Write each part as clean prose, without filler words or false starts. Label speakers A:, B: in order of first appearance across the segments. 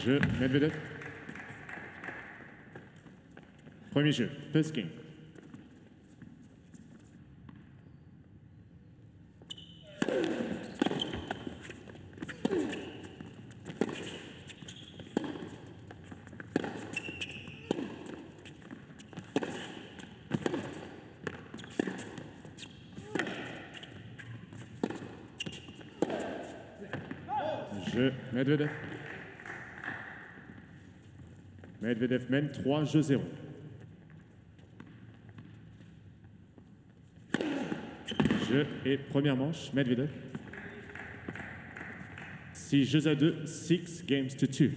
A: Jeu, Medvedev. Premier jeu, first game. Jeu, Medvedev. Medvedev mène 3-0. Jeu et première manche, Medvedev. 6-2, 6 games to 2.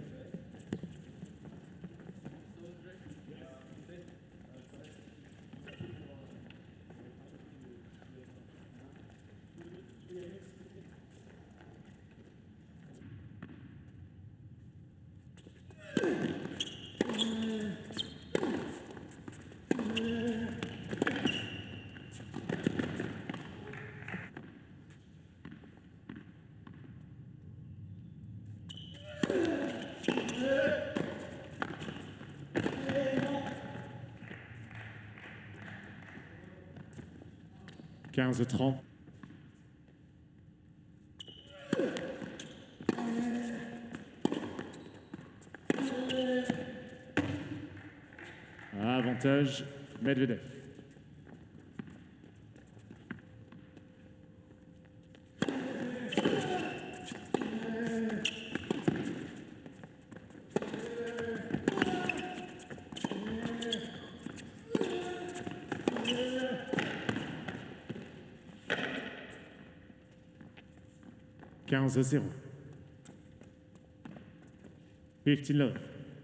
A: « 15-30. Avantage, Medvedev. « 15-0. 15 love.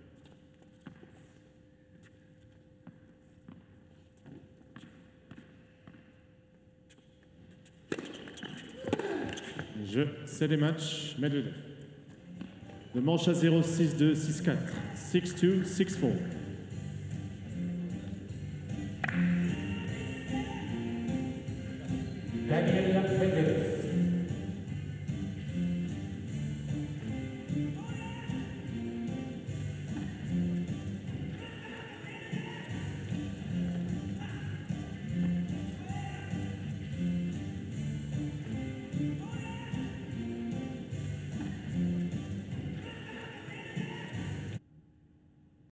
A: Jeu, c'est des matchs, Medvedev. Le manche à 0, 6-2, 6-4, 6-2, 6-4.
B: Daniel Medvedev.